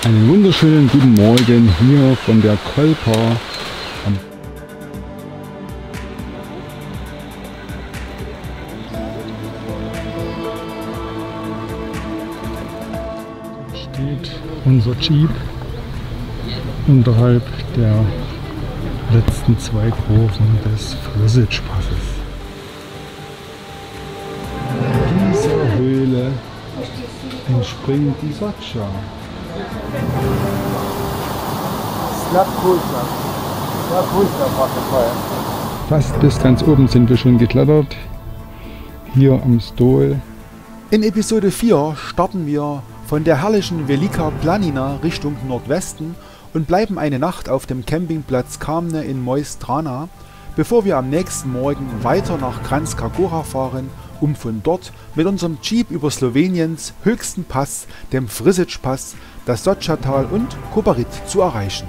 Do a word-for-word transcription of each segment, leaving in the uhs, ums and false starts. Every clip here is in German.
Einen wunderschönen guten Morgen hier von der Kolper am steht unser Jeep unterhalb der letzten zwei Kurven des Frisitzpasses. Dieser Höhle entspringt die Sotscha. Fast bis ganz oben sind wir schon geklettert, hier am Stol. In Episode vier starten wir von der herrlichen Velika Planina Richtung Nordwesten und bleiben eine Nacht auf dem Campingplatz Kamne in Moistrana, bevor wir am nächsten Morgen weiter nach Kranjska Gora fahren, um von dort mit unserem Jeep über Sloweniens höchsten Pass, dem Frisitzpass, das Sotscha-Tal und Kobarid zu erreichen.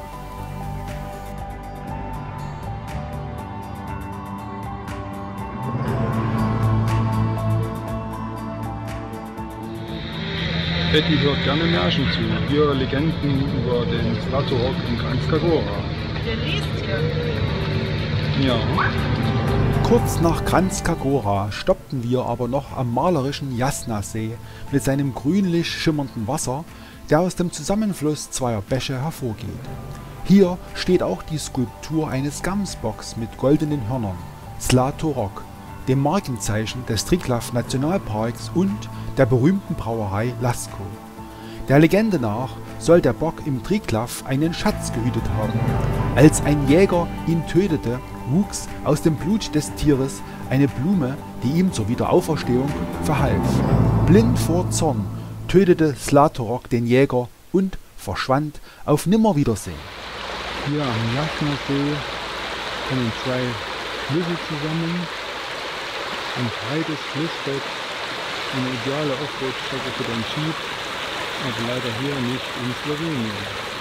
Betty hört gerne Märchen zu, hier Legenden über den Zlatorog in Kranjska Gora. Der liest hier. Ja. Kurz nach Kranjska Gora stoppten wir aber noch am malerischen Jasna-See mit seinem grünlich schimmernden Wasser, der aus dem Zusammenfluss zweier Bäche hervorgeht. Hier steht auch die Skulptur eines Gamsbocks mit goldenen Hörnern, Zlatorog, dem Markenzeichen des Triglav Nationalparks und der berühmten Brauerei Lasko. Der Legende nach soll der Bock im Triglav einen Schatz gehütet haben. Als ein Jäger ihn tötete, wuchs aus dem Blut des Tieres eine Blume, die ihm zur Wiederauferstehung verhalf. Blind vor Zorn tötete Zlatorog den Jäger und verschwand auf Nimmerwiedersehen. Hier am Jasna-See kommen zwei Flüsse zusammen. Ein breites Flussbett, eine ideale Offroad-Strecke für den Jeep, aber leider hier nicht in Slowenien.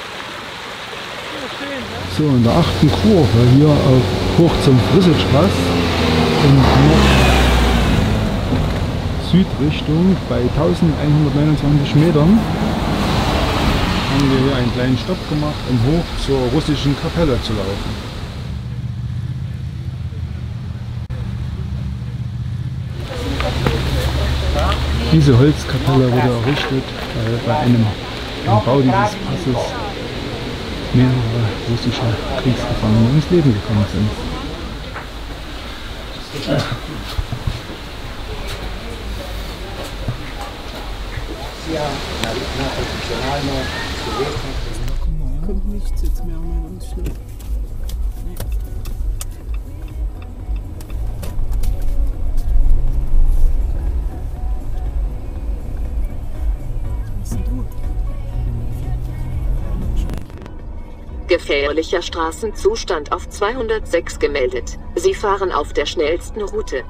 So, in der achten Kurve hier auf, hoch zum Frisitzpass in Nord-Südrichtung bei eintausendeinhundertneunundzwanzig Metern haben wir hier einen kleinen Stopp gemacht, um hoch zur russischen Kapelle zu laufen. Diese Holzkapelle wurde errichtet, weil bei einem im Bau dieses Passes mehrere russische Kriegsgefangene ums Leben gekommen sind. Kommt nichts jetzt mehr um uns schlimm. Gefährlicher Straßenzustand auf zweihundertsechs gemeldet. Sie fahren auf der schnellsten Route.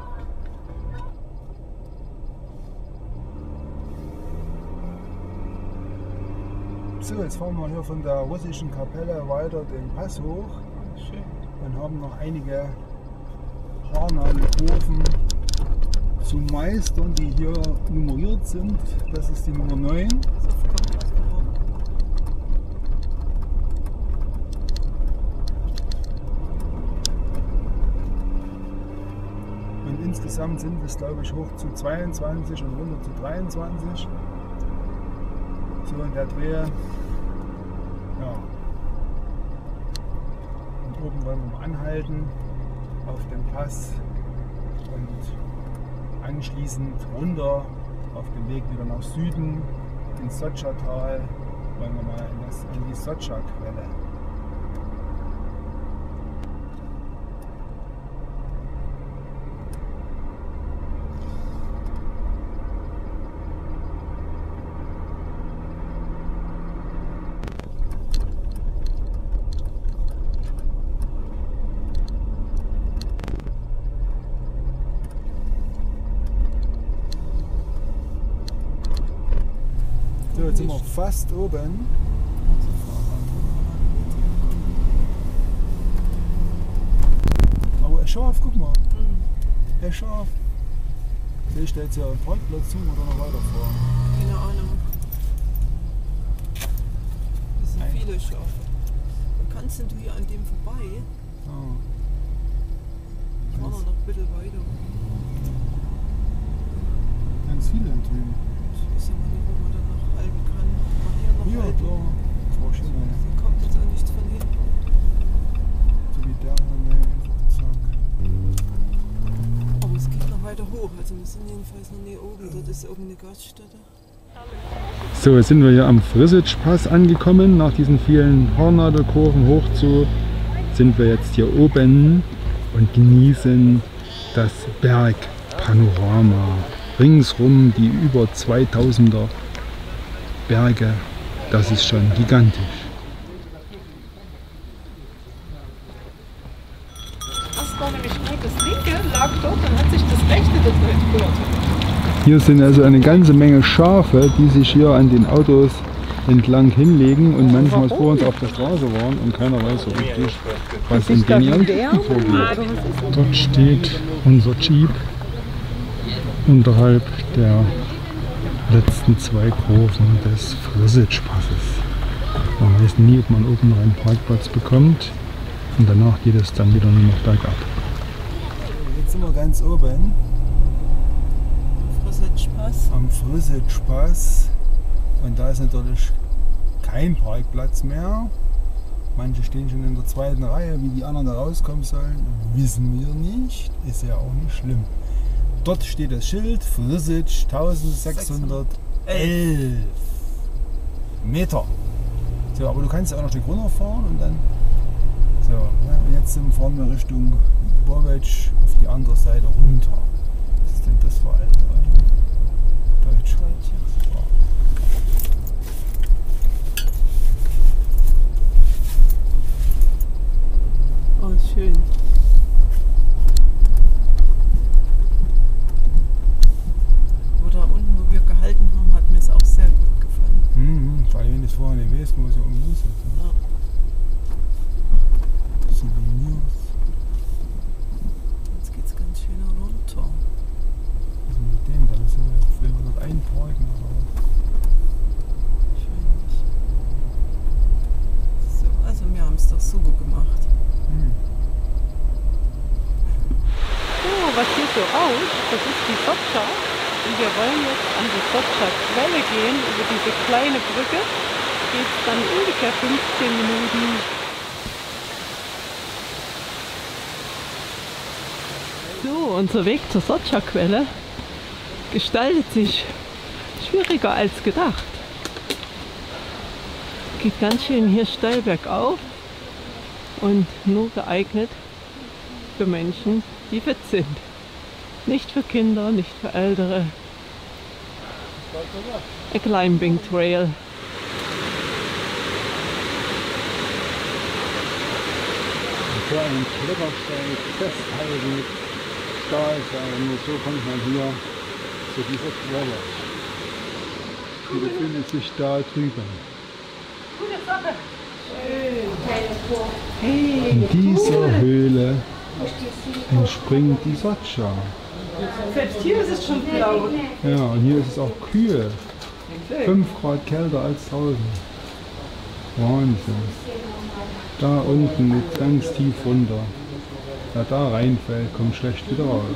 So, jetzt fahren wir hier von der russischen Kapelle weiter den Pass hoch und haben noch einige haarnahe Kurven zu meistern, die hier nummeriert sind. Das ist die Nummer neun. Und insgesamt sind es, glaube ich, hoch zu zweiundzwanzig und runter zu dreiundzwanzig. So in der Dreh. Ja. Und oben wollen wir mal anhalten auf dem Pass und anschließend runter auf dem Weg wieder nach Süden ins Sotscha-Tal wollen wir mal in, das, in die Sotscha-Quelle. So, jetzt sind wir fast oben. Aber scharf, guck mal. Ja, scharf. Sehe ich da jetzt ja einen Parkplatz zu oder noch weiterfahren? Keine Ahnung. viele Schafe. Und kannst denn du hier an dem vorbei? Ah. Ich war noch ein bisschen weiter. Ganz viele in drüben. Ich weiß aber nicht, wo man dann noch halten kann. Ob man hier noch Ja, halten. klar. Das war schön. Hier kommt jetzt auch nichts von hinten. So wie der, ne, einfach zack. Aber es geht noch weiter hoch. Also wir sind jedenfalls noch nie oben. Dort ist oben eine Gaststätte. So, jetzt sind wir hier am Frisitzsch-Pass angekommen. Nach diesen vielen Hornnadelkurven hoch zu sind wir jetzt hier oben und genießen das Bergpanorama. Ringsrum die über zweitausender Berge. Das ist schon gigantisch. Das war nämlich nur das linke, lag dort, dann hat sich das rechte dort gehört. Hier sind also eine ganze Menge Schafe, die sich hier an den Autos entlang hinlegen und manchmal vor uns auf der Straße waren und keiner weiß so richtig, was in den ihren Küchen vorgeht. Dort steht unser Jeep unterhalb der letzten zwei Kurven des Frisitzsch-Passes. Man weiß nie, ob man oben noch einen Parkplatz bekommt und danach geht es dann wieder nur noch bergab. Jetzt sind wir ganz oben Frisitzsch-Pass. am Frisitzsch-Pass und da ist natürlich kein Parkplatz mehr. Manche stehen schon in der zweiten Reihe, wie die anderen da rauskommen sollen, wissen wir nicht, ist ja auch nicht schlimm. Dort steht das Schild Frisitzsch eintausendsechshundertelf Meter. So, aber du kannst ja auch noch ein Stück runterfahren und dann. So, ja, und jetzt fahren wir Richtung Borwetsch auf die andere Seite runter. Was ist denn das für ein Deutsch? Deutsch, ja. Oh, schön. Wo da unten, wo wir gehalten haben, hat mir es auch sehr gut gefallen. Mhm, vor allem wenn du es vorher nicht weißt, wo es ja um ist. Ja. Souvenirs. Jetzt geht's ganz schön runter. Was ist mit dem? Da müssen wir will man dort einparken. Schön. So, also wir haben es doch super gemacht. Hm. So, was hier so rauscht, das ist die Sotscha. Und wir wollen jetzt an die Sotscha-Quelle gehen. Über diese kleine Brücke geht es dann ungefähr fünfzehn Minuten. So, unser Weg zur Sotscha-Quelle gestaltet sich schwieriger als gedacht. Geht ganz schön hier steil bergauf und nur geeignet für Menschen, die fit sind. Nicht für Kinder, nicht für Ältere. A climbing trail. Für einen Klettersteig festhalten, Stahlseil, nur so kommt man hier zu dieser Quelle. Die befindet sich da drüben. In dieser Höhle entspringt die Sotscha. Selbst hier ist es schon blau. Ja, und hier ist es auch kühl. fünf Grad kälter als draußen. Wahnsinn. Da unten geht ganz tief runter. Wer da reinfällt, kommt schlecht wieder raus.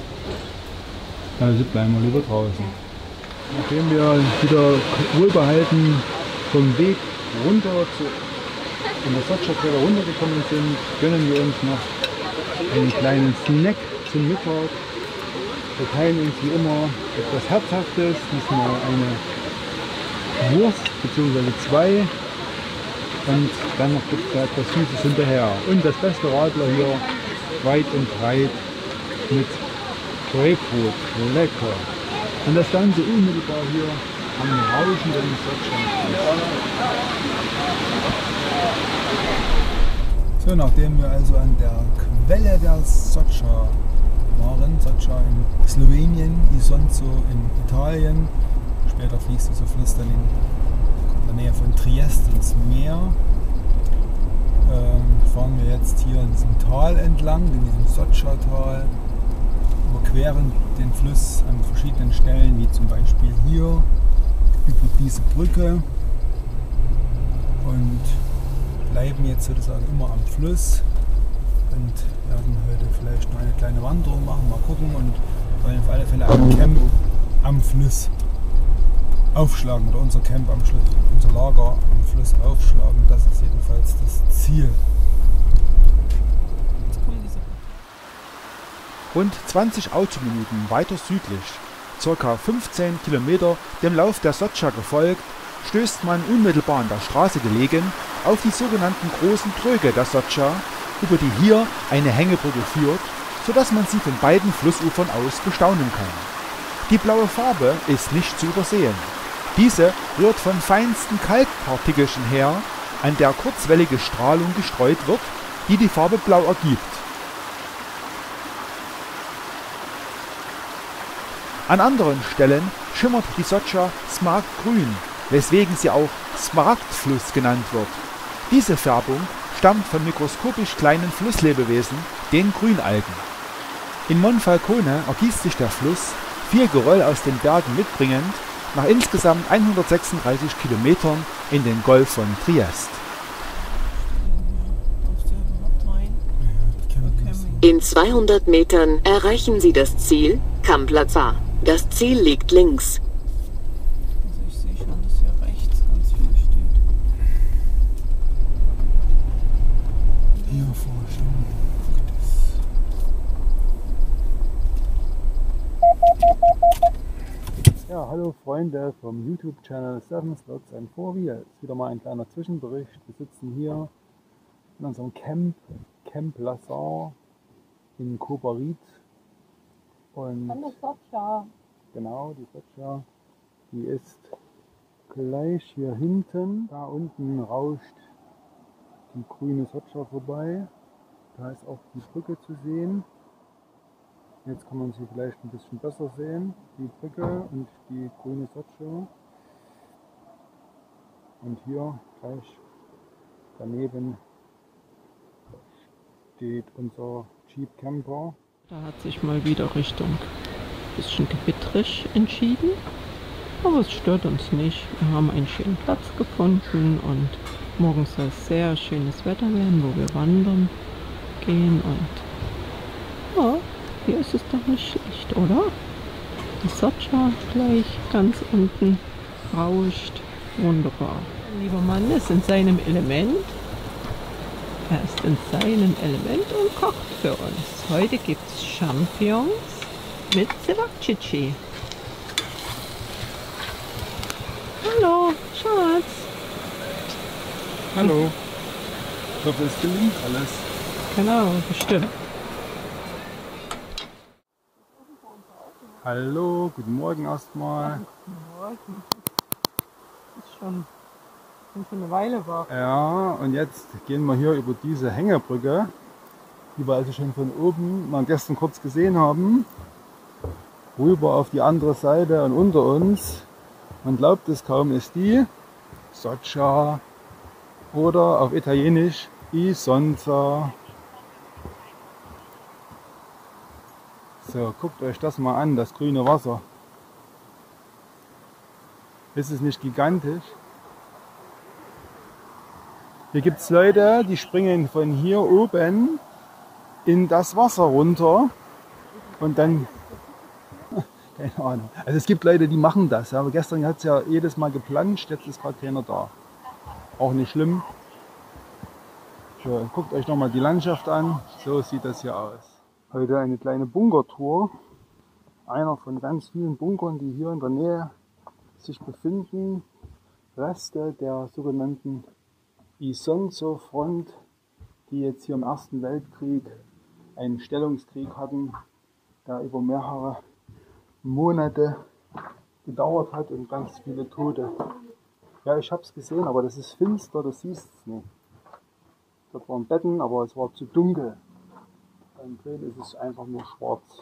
Also bleiben wir lieber draußen. Nachdem wir wieder wohlbehalten vom Weg runter zu in der Sotscha-Quelle runtergekommen sind, gönnen wir uns noch einen kleinen Snack zum Mittag. Wir teilen uns wie immer etwas Herzhaftes, diesmal eine Wurst bzw. zwei und dann noch gibt es etwas Süßes hinterher. Und das beste Radler hier weit und breit mit Grapefruit, lecker. Und das Ganze unmittelbar hier am rauschenden Sotscha. So, nachdem wir also an der Quelle der Sotscha waren, Sotscha in Slowenien, Isonzo in Italien, später fließt dieser Fluss dann in der Nähe von Triest ins Meer, ähm, fahren wir jetzt hier in diesem Tal entlang, in diesem Sotscha-Tal, überqueren den Fluss an verschiedenen Stellen, wie zum Beispiel hier über diese Brücke und bleiben jetzt sozusagen immer am Fluss und werden heute vielleicht noch eine kleine Wanderung machen, mal gucken, und wollen auf alle Fälle ein Camp am Fluss aufschlagen oder unser Camp am Fluss, unser Lager am Fluss aufschlagen. Das ist jedenfalls das Ziel. Rund zwanzig Autominuten weiter südlich, ca. fünfzehn Kilometer dem Lauf der Sotscha gefolgt, stößt man unmittelbar an der Straße gelegen auf die sogenannten großen Tröge der Sotscha, über die hier eine Hängebrücke führt, sodass man sie von beiden Flussufern aus bestaunen kann. Die blaue Farbe ist nicht zu übersehen. Diese rührt von feinsten Kalkpartikelchen her, an der kurzwellige Strahlung gestreut wird, die die Farbe blau ergibt. An anderen Stellen schimmert die Sotscha smaragdgrün, weswegen sie auch Smaragdfluss genannt wird. Diese Färbung stammt von mikroskopisch kleinen Flusslebewesen, den Grünalgen. In Monfalcone ergießt sich der Fluss, viel Geröll aus den Bergen mitbringend, nach insgesamt hundertsechsunddreißig Kilometern in den Golf von Trieste. In zweihundert Metern erreichen Sie das Ziel, Camplaza. Das Ziel liegt links. Also ich sehe schon, dass hier rechts ganz viel steht. Hier vorstellen. Ja, hallo Freunde vom YouTube-Channel seven Slots and four Wheels. Wieder mal ein kleiner Zwischenbericht. Wir sitzen hier in unserem Camp, Camp Lazar in Kobarid. Und An der Sotscha. genau, die Sotscha, die ist gleich hier hinten. Da unten rauscht die grüne Sotscha vorbei. Da ist auch die Brücke zu sehen. Jetzt kann man sie vielleicht ein bisschen besser sehen, die Brücke und die grüne Sotscha. Und hier gleich daneben steht unser Jeep Camper. Da hat sich mal wieder Richtung bisschen gewittrig entschieden, aber es stört uns nicht. Wir haben einen schönen Platz gefunden und morgen soll es sehr schönes Wetter werden, wo wir wandern gehen, und ja, hier ist es doch nicht schlecht, oder? Die Sotscha gleich ganz unten rauscht, wunderbar. Mein lieber Mann ist in seinem Element. Er ist in seinem Element und kocht für uns. Heute gibt es Champignons mit Cevacici. Hallo, Schatz. Hallo. Ich hoffe, es gelingt alles. Genau, bestimmt. Hallo, guten Morgen erstmal. Guten Morgen. Ist schon, schon eine Weile war. Ja, und jetzt gehen wir hier über diese Hängebrücke, die wir also schon von oben mal gestern kurz gesehen haben, rüber auf die andere Seite, und unter uns, man glaubt es kaum, ist die Sotscha oder auf Italienisch Isonza. So, guckt euch das mal an, das grüne Wasser. Ist es nicht gigantisch? Hier gibt es Leute, die springen von hier oben in das Wasser runter und dann, keine Ahnung. Also es gibt Leute, die machen das, ja, aber gestern hat es ja jedes Mal geplanscht, jetzt ist gerade keiner da. Auch nicht schlimm. So, guckt euch nochmal die Landschaft an, so sieht das hier aus. Heute eine kleine Bunkertour, einer von ganz vielen Bunkern, die hier in der Nähe sich befinden. Reste der sogenannten Isonzo-Front, die jetzt hier im Ersten Weltkrieg einen Stellungskrieg hatten, der über mehrere Monate gedauert hat und ganz viele Tote. Ja, ich habe es gesehen, aber das ist finster, du siehst es nicht. Dort waren Betten, aber es war zu dunkel. Beim Bild ist es einfach nur schwarz.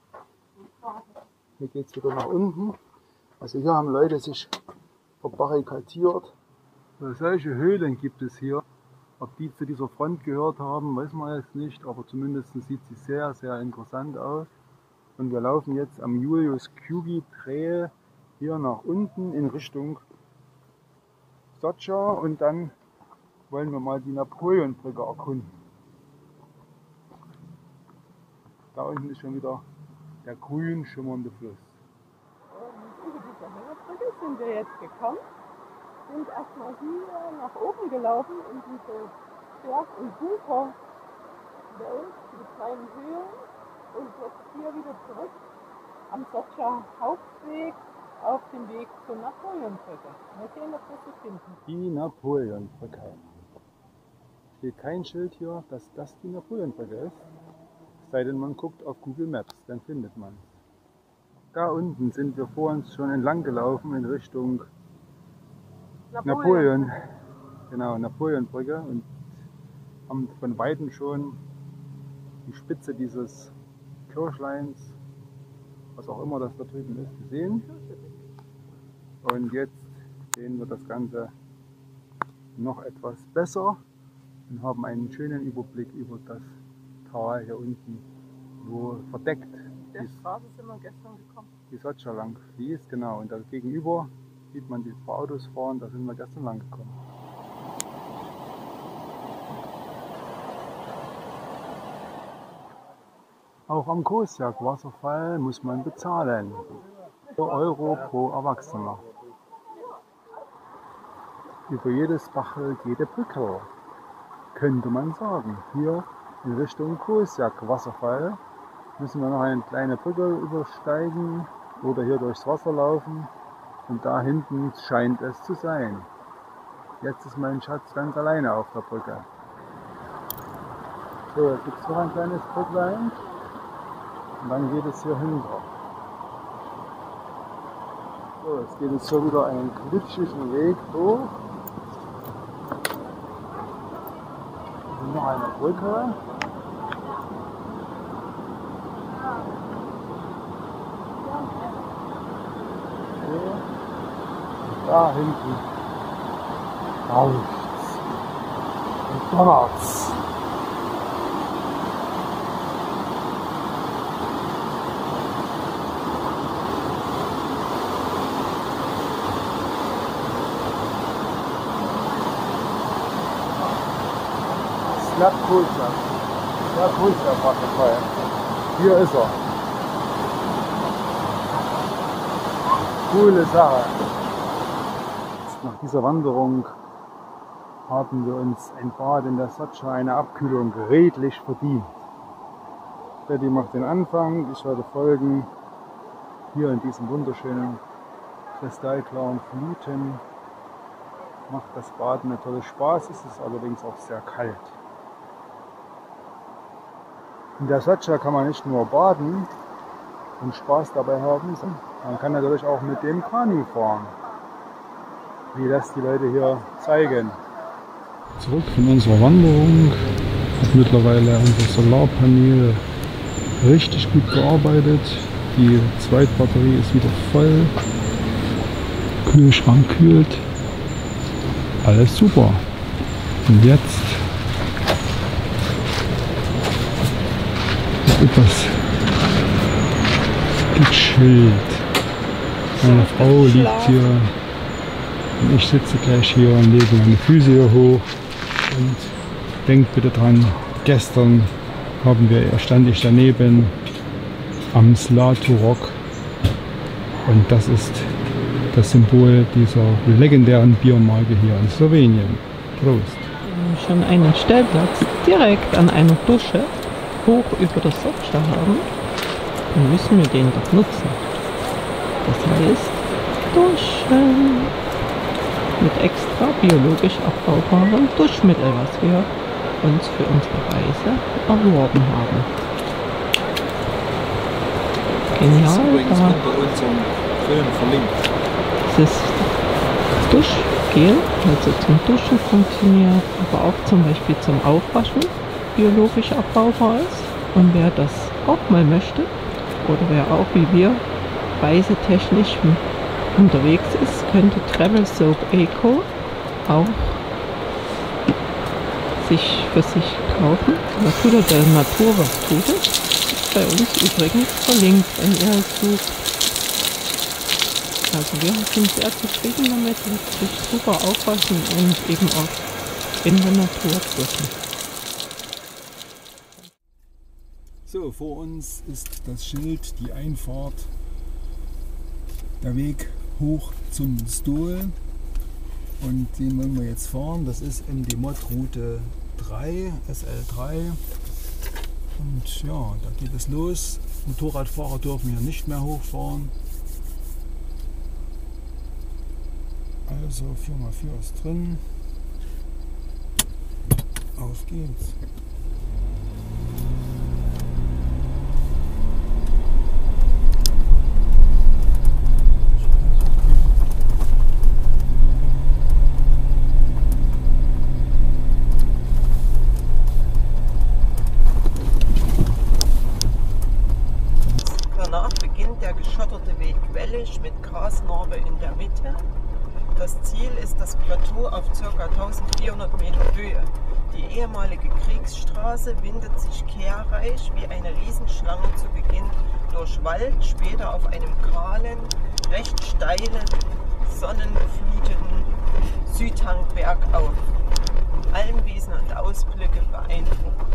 Hier geht es wieder nach unten. Also hier haben Leute sich verbarrikadiert. Solche Höhlen gibt es hier. Ob die zu dieser Front gehört haben, weiß man jetzt nicht, aber zumindest sieht sie sehr, sehr interessant aus. Und wir laufen jetzt am Julius Cugi Trail hier nach unten in Richtung Sotscha und dann wollen wir mal die Napoleonbrücke erkunden. Da unten ist schon wieder der grün schimmernde Fluss. Und über diese Hängebrücke sind wir jetzt gekommen, sind erstmal hier nach oben gelaufen in diese Berg- und Bunkerwelt, die kleinen Höhlen und jetzt hier wieder zurück am Soccer Hauptweg auf dem Weg zur Napoleonbrücke. Mal sehen, ob wir sie finden. Die Napoleonbrücke. Steht kein Schild hier, dass das die Napoleonbrücke ist. Es sei denn, man guckt auf Google Maps, dann findet man es. Da unten sind wir vor uns schon entlang gelaufen in Richtung Napoleon. Napoleon. Genau, Napoleonbrücke und haben von Weitem schon die Spitze dieses Kirchleins, was auch immer das da drüben ist, gesehen. Und jetzt sehen wir das Ganze noch etwas besser und haben einen schönen Überblick über das Tal hier unten, wo verdeckt Der Straße sind wir gestern gekommen. die Soccer lang fließt. Genau, und da gegenüber sieht man die paar Autos fahren, da sind wir gestern lang gekommen. Auch am Kosiak-Wasserfall muss man bezahlen. vier Euro pro Erwachsener. Über jedes Bachel geht eine Brücke, könnte man sagen. Hier in Richtung Kosiak-Wasserfall müssen wir noch eine kleine Brücke übersteigen oder hier durchs Wasser laufen. Und da hinten scheint es zu sein. Jetzt ist mein Schatz ganz alleine auf der Brücke. So, jetzt gibt es noch ein kleines Brücklein. Und dann geht es hier hinter. So, jetzt geht es schon wieder einen glitschigen Weg hoch. Und noch eine Brücke. So. Da hinten raucht's und donnert's. Snap Kosiak. Snap Kosiak Wasserfall. Hier ist er. Coole Sache. Nach dieser Wanderung haben wir uns ein Bad in der Soccer, eine Abkühlung redlich verdient. Freddy macht den Anfang, ich werde folgen. Hier in diesem wunderschönen kristallklaren Fluten macht das Baden natürlich Spaß, es ist allerdings auch sehr kalt. In der Soccer kann man nicht nur baden und Spaß dabei haben, sondern man kann natürlich auch mit dem Kanu fahren, wie das die Leute hier zeigen. Zurück von unserer Wanderung hat mittlerweile unser Solarpanel richtig gut gearbeitet. Die Zweitbatterie ist wieder voll. Kühlschrank kühlt. Alles super. Und jetzt ist etwas gechillt. Meine Frau liegt hier und ich sitze gleich hier und lege meine Füße hier hoch. Und denkt bitte dran, gestern haben wir, stand ich daneben am Zlatorog und das ist das Symbol dieser legendären Biermarke hier in Slowenien. Prost! Wenn wir schon einen Stellplatz direkt an einer Dusche hoch über das Soccer haben, dann müssen wir den doch nutzen. Das heißt, duschen mit extra biologisch abbaubarem Duschmittel, was wir uns für unsere Reise erworben haben. Genial, Das ist übrigens da unter unserem Film verlinkt. das ist das Duschgel, also zum Duschen funktioniert, aber auch zum Beispiel zum Aufwaschen biologisch abbaubar ist. Und wer das auch mal möchte, oder wer auch wie wir reisetechnisch unterwegs ist, könnte Travel Soap Eco auch sich für sich kaufen. Natur der Natur, was tut es? Ist bei uns übrigens verlinkt, wenn ihr es sucht. Also wir sind sehr zufrieden damit, lässt sich super aufwaschen und eben auch in der Natur drücken. So, vor uns ist das Schild, die Einfahrt, der Weg hoch zum Stol. Und den wollen wir jetzt fahren. Das ist M D Mod Route drei, S L drei. Und ja, da geht es los. Motorradfahrer dürfen hier nicht mehr hochfahren. Also vier mal vier ist drin. Auf geht's. Danach beginnt der geschotterte Weg wellig mit Grasnarbe in der Mitte. Das Ziel ist das Plateau auf ca. eintausendvierhundert Meter Höhe. Die ehemalige Kriegsstraße windet sich kehrreich wie eine Riesenschlange zu Beginn durch Wald, später auf einem kahlen, recht steilen, sonnenbefluteten Südhang bergauf. Almwiesen und Ausblicke beeindruckend.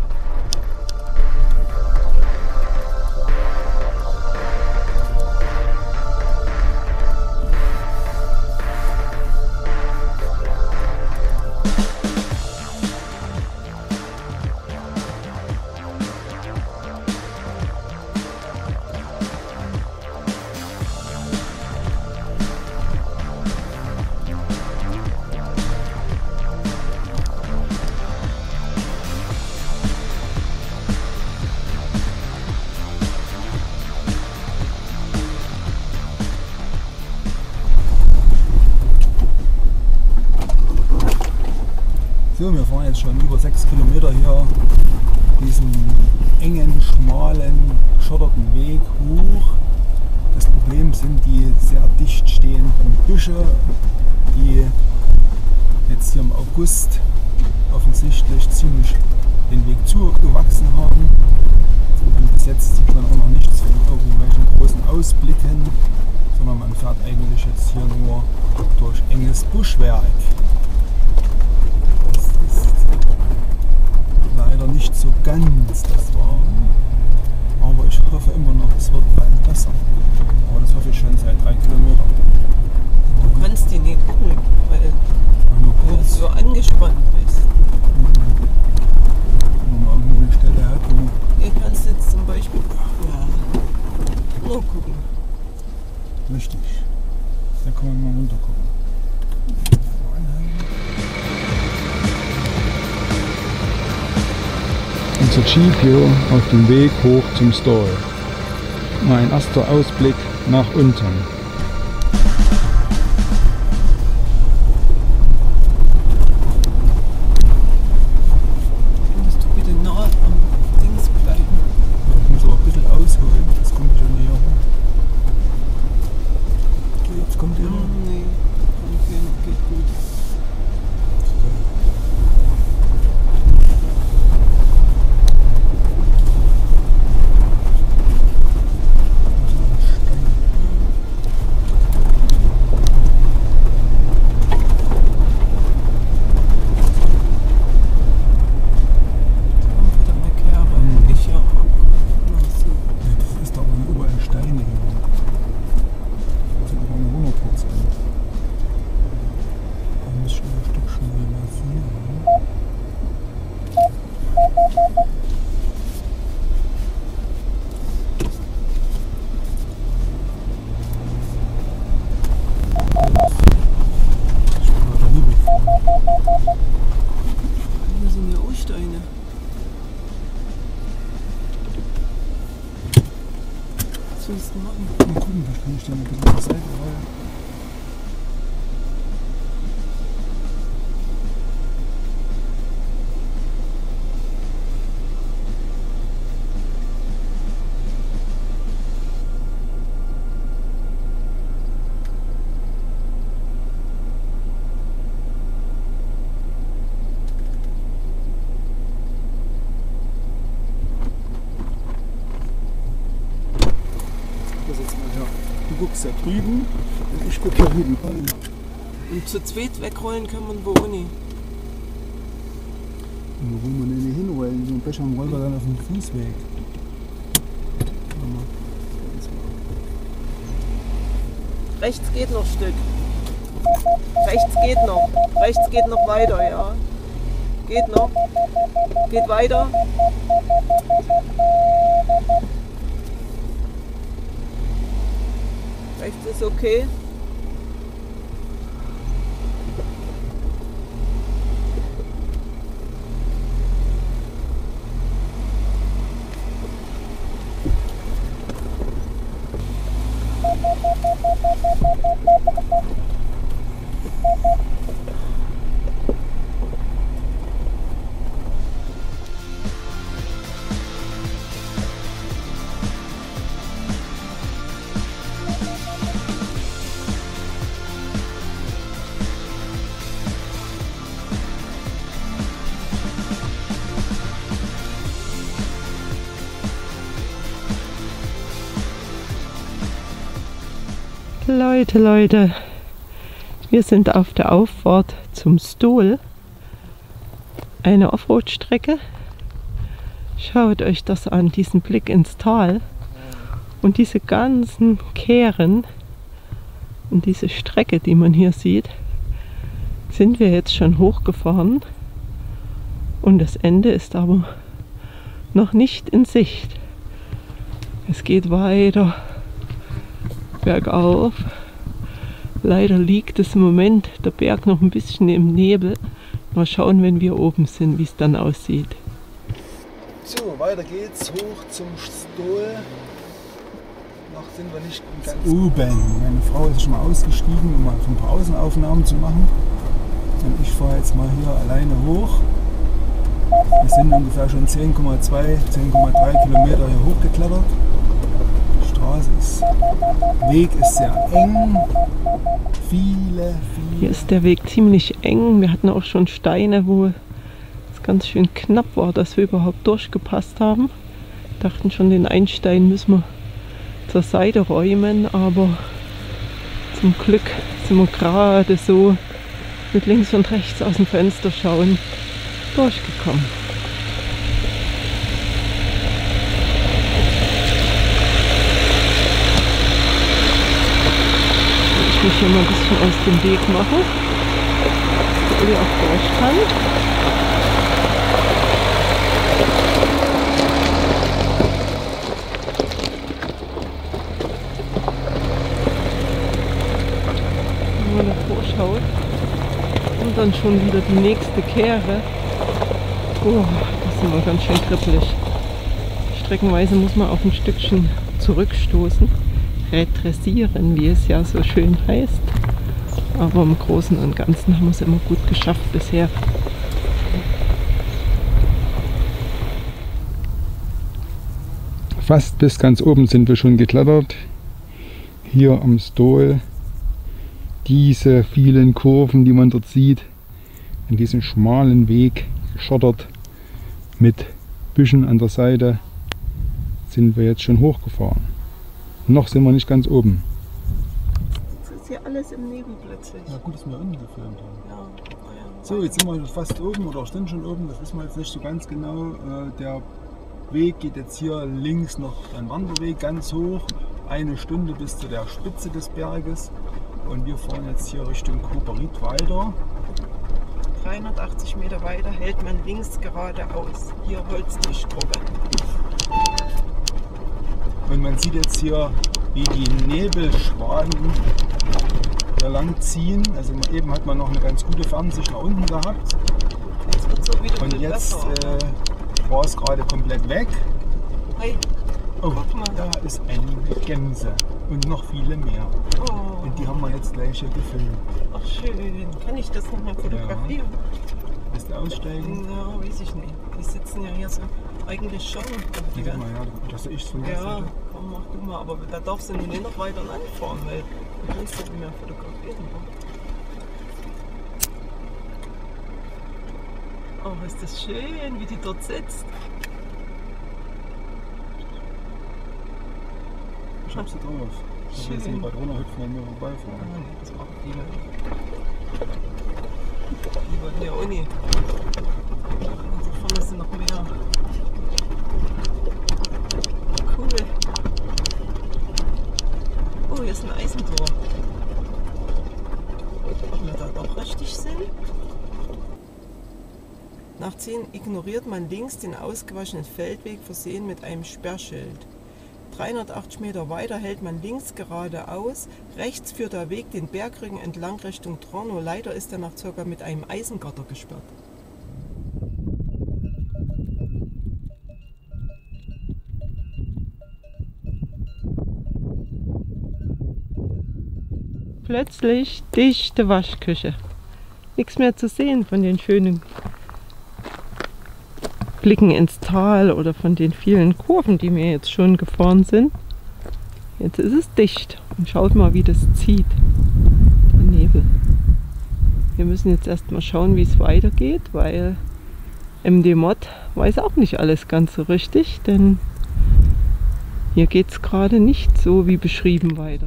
So, wir fahren jetzt schon über sechs Kilometer hier diesen engen, schmalen, geschotterten Weg hoch. Das Problem sind die sehr dicht stehenden Büsche, die jetzt hier im August offensichtlich ziemlich den Weg zugewachsen haben. Und bis jetzt sieht man auch noch nichts von irgendwelchen großen Ausblicken, sondern man fährt eigentlich jetzt hier nur durch enges Buschwerk. Leider nicht so ganz das war, aber ich hoffe immer noch, es wird bald besser. Aber das hoffe ich schon seit drei Kilometern. Du kannst die nicht gucken, weil Nur du kurz. so angespannt bist. Wenn man irgendwo eine Stelle hat, wo Ihr kannst jetzt zum Beispiel ja, nur gucken. richtig. Da kann man mal runter gucken. Unser Jeep hier auf dem Weg hoch zum Stall. Mein erster Ausblick nach unten. Könntest du bitte nah am Dings bleiben? Ich muss aber ein bisschen ausholen, das kommt schon näher rum. Jetzt kommt ihr. Hm, nee, okay, geht gut. Mal gucken, vielleicht kann ich da ein bisschen auf die Seite rollen. Du guckst da drüben und ich gucke hier hinten. Und zu zweit wegrollen kann man wo auch nicht. Und wo wollen wir denn hier hinrollen? So ein Becher am Roller dann auf dem Fußweg. Rechts geht noch ein Stück. Rechts geht noch. Rechts geht noch weiter, ja. Geht noch. Geht weiter. Rechts ist okay. Leute, Leute, wir sind auf der Auffahrt zum Stol, eine Offroad-Strecke. Schaut euch das an, diesen Blick ins Tal und diese ganzen Kehren und diese Strecke, die man hier sieht, sind wir jetzt schon hochgefahren und das Ende ist aber noch nicht in Sicht. Es geht weiter bergauf. Leider liegt es im Moment der Berg noch ein bisschen im Nebel. Mal schauen, wenn wir oben sind, wie es dann aussieht. So, weiter geht's hoch zum Stol. Noch sind wir nicht ganz oben. Meine Frau ist schon mal ausgestiegen, um mal ein paar Außenaufnahmen zu machen. Und ich fahre jetzt mal hier alleine hoch. Wir sind ungefähr schon zehn Komma zwei, zehn Komma drei Kilometer hier hochgeklettert. Ist, Weg ist sehr eng, viele, viele. Hier ist der Weg ziemlich eng. Wir hatten auch schon Steine, wo es ganz schön knapp war, dass wir überhaupt durchgepasst haben. Wir dachten schon, den einen Stein müssen wir zur Seite räumen, aber zum Glück sind wir gerade so mit links und rechts aus dem Fenster schauen durchgekommen. Ich muss hier mal ein bisschen aus dem Weg machen, damit ich auch durch kann. Wenn man davor schaut und dann schon wieder die nächste Kehre. Oh, das ist immer ganz schön kribbelig. Streckenweise muss man auch ein Stückchen zurückstoßen. Retressieren, wie es ja so schön heißt. Aber im Großen und Ganzen haben wir es immer gut geschafft bisher. Fast bis ganz oben sind wir schon geklettert. Hier am Stol. Diese vielen Kurven, die man dort sieht, an diesem schmalen Weg geschottert mit Büschen an der Seite, sind wir jetzt schon hochgefahren. Noch sind wir nicht ganz oben. Das ist hier alles im Nebel plötzlich. Ja gut, dass wir unten gefilmt haben. Ja. Ja. So, jetzt sind wir fast oben oder stehen schon oben, das wissen wir jetzt nicht so ganz genau. Der Weg geht jetzt hier links noch ein Wanderweg ganz hoch, eine Stunde bis zu der Spitze des Berges. Und wir fahren jetzt hier Richtung Koperit weiter. dreihundertachtzig Meter weiter hält man links geradeaus. Hier Holztischgruppe. Und man sieht jetzt hier, wie die Nebelschwaden hier lang ziehen. Also eben hat man noch eine ganz gute Fernsicht nach unten gehabt. Jetzt wird so wieder Und jetzt äh, war es gerade komplett weg. Hey, oh, guck mal. Da ist eine Gänse und noch viele mehr. Oh. Und die haben wir jetzt gleich hier gefilmt. Ach schön. Kann ich das nochmal fotografieren? Willst du aussteigen? Ja, weiß ich nicht. Die sitzen ja hier so eigentlich schon. Die mal, ja, das sehe ich von der Ja, Seite. komm, mach du mal. Aber da darfst du nicht noch weiter anfahren, weil du kannst nicht mehr fotografieren. Oh, ist das schön, wie die dort sitzt. Ich hab sie drauf. Ich will jetzt nicht weit runterhüpfen und mir vorbeifahren. Ah, nee, das machen die nicht. Die wollen ja auch nicht. achtzehn ignoriert man links den ausgewaschenen Feldweg, versehen mit einem Sperrschild. dreihundertachtzig Meter weiter hält man links geradeaus. Rechts führt der Weg den Bergrücken entlang Richtung Trornow. Leider ist er nach circa mit einem Eisengatter gesperrt. Plötzlich dichte Waschküche. Nichts mehr zu sehen von den schönen Blicken ins Tal oder von den vielen Kurven, die wir jetzt schon gefahren sind. Jetzt ist es dicht und schaut mal, wie das zieht, der Nebel. Wir müssen jetzt erstmal schauen, wie es weitergeht, weil M D Mod weiß auch nicht alles ganz so richtig, denn hier geht es gerade nicht so wie beschrieben weiter.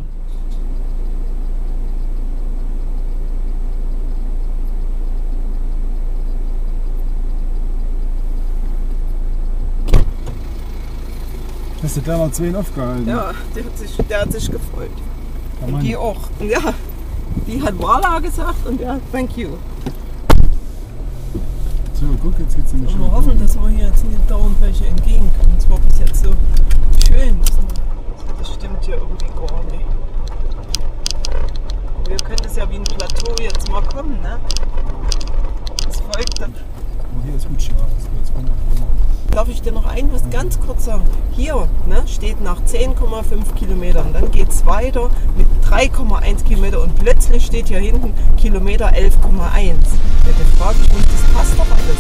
Hast du da noch zwei aufgehalten? Ja, der hat sich, der hat sich gefreut. Ja, Und Mann. die auch. Und ja, die hat Wala gesagt und ja, thank you. So, guck, jetzt geht's nämlich Und schon. wir hoffen, dass wir hier jetzt nicht dauernd welche entgegenkommen. Es war bis jetzt so schön. Das stimmt hier irgendwie gar nicht. Aber wir können das ja wie ein Plateau jetzt mal kommen, ne? Das folgt dann. Oh, hier ist gut scharf. Jetzt kommt noch. Darf ich dir noch ein was ganz kurz sagen? Hier ne, steht nach zehn Komma fünf Kilometern, dann geht es weiter mit drei Komma eins Kilometer und plötzlich steht hier hinten Kilometer elf Komma eins. Ja, da frage ich mich, das passt doch alles.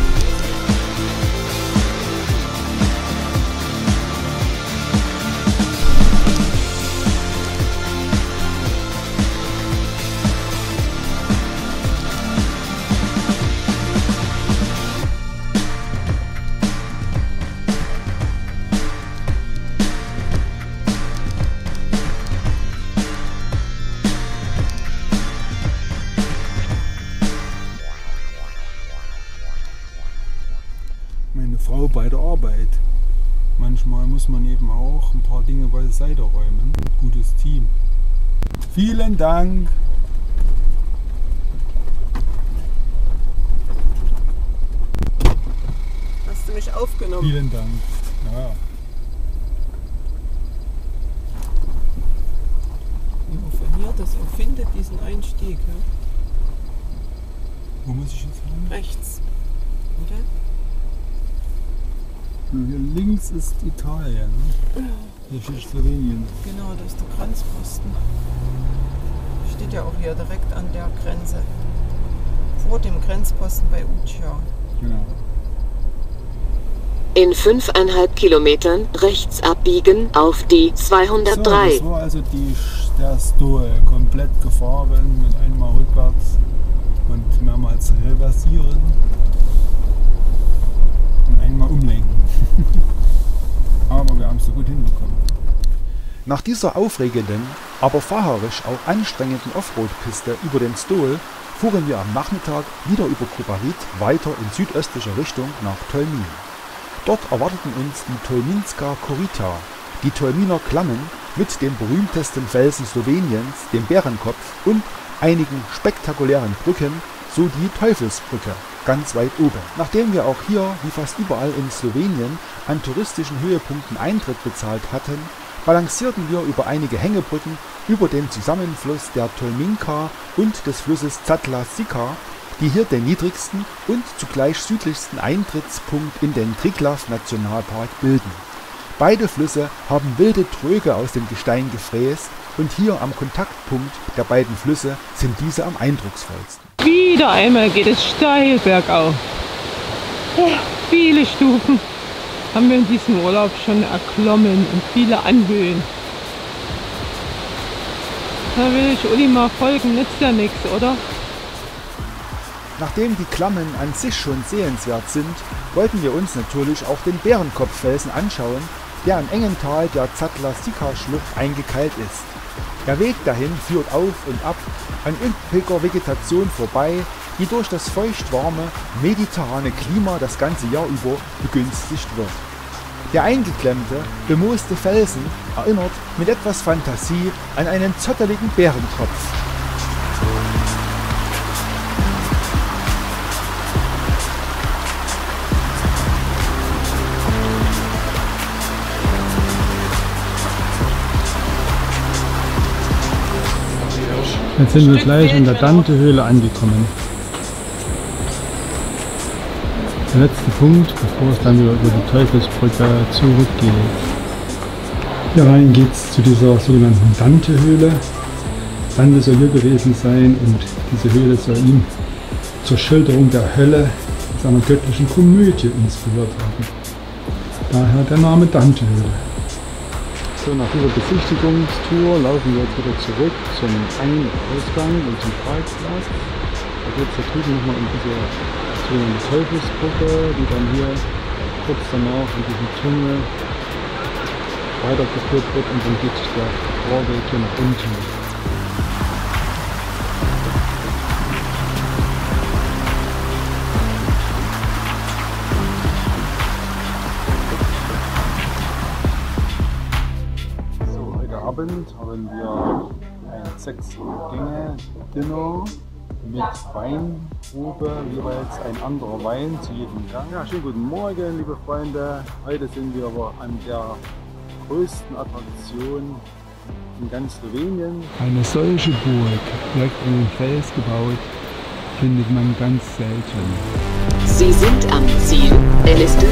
Meine Frau bei der Arbeit. Manchmal muss man eben auch ein paar Dinge beiseite räumen. Gutes Team. Vielen Dank. Hast du mich aufgenommen? Vielen Dank. Ja. Wo verliert das? Wo findet diesen Einstieg? Ja? Wo muss ich jetzt hin? Rechts. Oder? Hier links ist Italien. Hier steht Slowenien. Genau, da ist der Grenzposten. Steht ja auch hier direkt an der Grenze. Vor dem Grenzposten bei Uccia. Genau. In fünfeinhalb Kilometern rechts abbiegen auf die zweihundertdrei. So, das war also die, der Stol komplett gefahren mit einmal rückwärts und mehrmals reversieren und einmal umlenken. Aber wir haben es so gut hinbekommen. Nach dieser aufregenden, aber fahrerisch auch anstrengenden Offroad-Piste über den Stol fuhren wir am Nachmittag wieder über Koparit weiter in südöstlicher Richtung nach Tolmin. Dort erwarteten uns die Tolminska Korita, die Tolminer Klammen mit dem berühmtesten Felsen Sloweniens, dem Bärenkopf, und einigen spektakulären Brücken, so die Teufelsbrücke, ganz weit oben. Nachdem wir auch hier, wie fast überall in Slowenien, an touristischen Höhepunkten Eintritt bezahlt hatten, balancierten wir über einige Hängebrücken über den Zusammenfluss der Tolminka und des Flusses Zadla Sika, die hier den niedrigsten und zugleich südlichsten Eintrittspunkt in den Triglav-Nationalpark bilden. Beide Flüsse haben wilde Tröge aus dem Gestein gefräst und hier am Kontaktpunkt der beiden Flüsse sind diese am eindrucksvollsten. Wieder einmal geht es steil bergauf. Ja, viele Stufen haben wir in diesem Urlaub schon erklommen und viele Anhöhen. Da will ich Uli mal folgen, nützt ja nichts, oder? Nachdem die Klammen an sich schon sehenswert sind, wollten wir uns natürlich auch den Bärenkopffelsen anschauen, der im engen Tal der Zadla-Sika-Schlucht eingekeilt ist. Der Weg dahin führt auf und ab an üppiger Vegetation vorbei, die durch das feuchtwarme, mediterrane Klima das ganze Jahr über begünstigt wird. Der eingeklemmte, bemooste Felsen erinnert mit etwas Fantasie an einen zotteligen Bärenkopf. Jetzt sind wir gleich in der Dante-Höhle angekommen. Der letzte Punkt, bevor es dann wieder über die Teufelsbrücke zurückgeht. Hier rein geht es zu dieser sogenannten Dante-Höhle. Dante soll hier gewesen sein und diese Höhle soll ihm zur Schilderung der Hölle seiner göttlichen Komödie inspiriert haben. Daher der Name Dante-Höhle. So, nach dieser Besichtigungstour laufen wir jetzt wieder zurück zum Ein- und Ausgang und zum Parkplatz. Da geht es da drüben nochmal in diese sogenannte Teufelsbrücke, die dann hier kurz danach in diesem Tunnel weitergeführt wird und dann geht der Rohrweg hier nach unten. So, heute Abend haben wir ein Sechs-Gänge-Dinner mit Weinprobe, jeweils ein anderer Wein zu jedem Gang. Ja, schönen guten Morgen, liebe Freunde. Heute sind wir aber an der größten Attraktion in ganz Slowenien. Eine solche Burg, direkt in den Fels gebaut, findet man ganz selten. Sie sind am Ziel. El Estudio